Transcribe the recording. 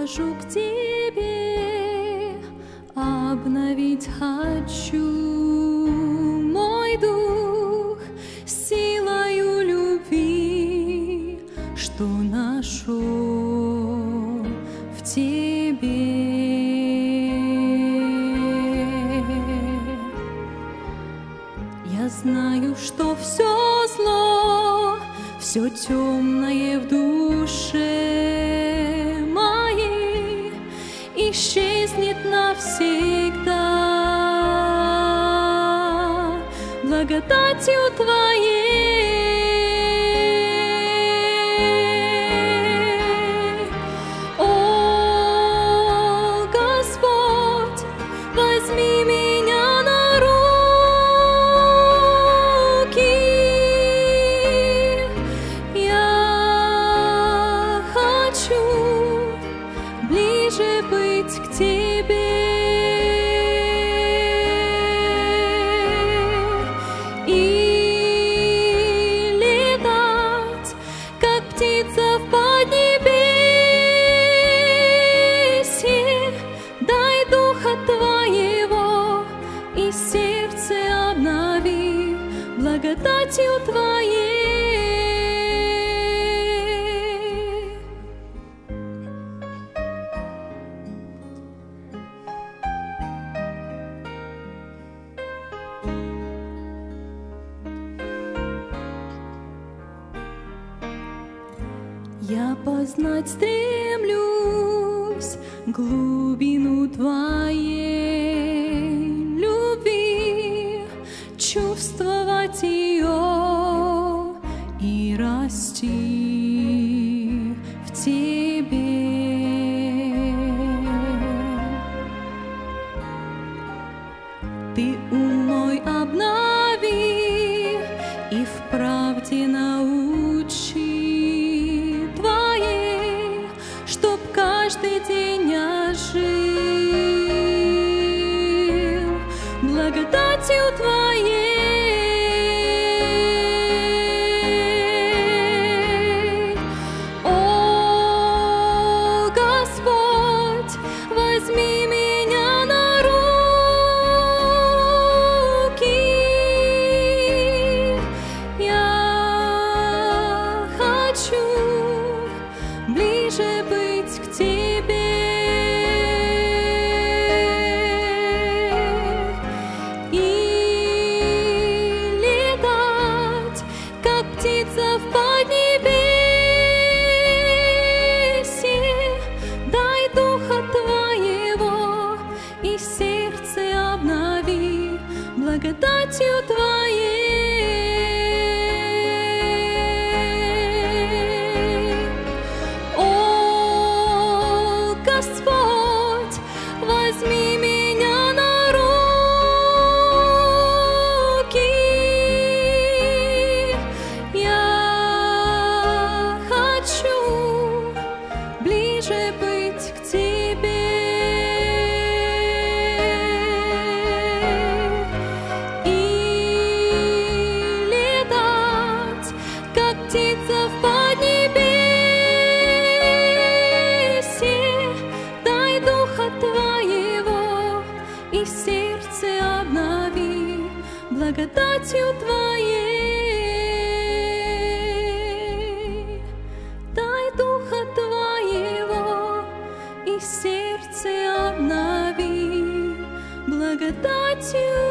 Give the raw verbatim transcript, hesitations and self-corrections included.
прихожу к Тебе, обновить хочу мой дух силою любви, что нашел в Тебе. Я знаю, что все зло, все темное в душе моей исчезнет навсегда благодатью Твоей. О, Господь, возьми меня на руки, я хочу ближе быть к Тебе и летать, как птица в поднебесье. Дай Духа Твоего и сердце обнови благодатью Твоей. Я познать стремлюсь глубину Твоей любви, чувствовать ее и расти в Тебе. Ты ум мой обнови и в правде научи Твоей, чтоб каждый день я жил благодатью Твоей. О, Господь, возьми меня на руки, я хочу ближе быть к Тебе и летать, как птица в поднебесье. Дай Духа Твоего и сердце обнови благодатью Твоей. О, Господь, возьми меня на руки, я хочу ближе быть к Тебе и летать, как птица в поднебесье. Дай Духа Твоего и сердце обнови благодатью Твоей. Дай Духа Твоего и сердце обнови благодатью